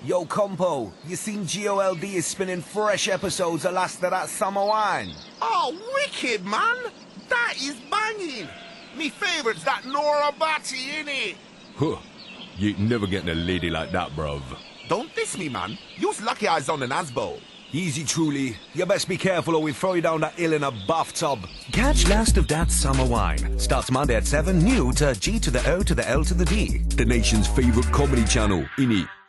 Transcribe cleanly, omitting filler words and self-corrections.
Yo, Compo, you seen GOLD is spinning fresh episodes of Last of That Summer Wine? Oh, wicked, man! That is banging! Me favourite's that Nora Batty, innit? Huh. You ain't never getting a lady like that, bruv. Don't diss me, man. You's lucky I was on an Asbo. Easy, truly. You best be careful or we throw you down that hill in a bathtub. Catch Last of That Summer Wine. Starts Monday at 7, new to G to the O to the L to the D. The nation's favourite comedy channel, innit?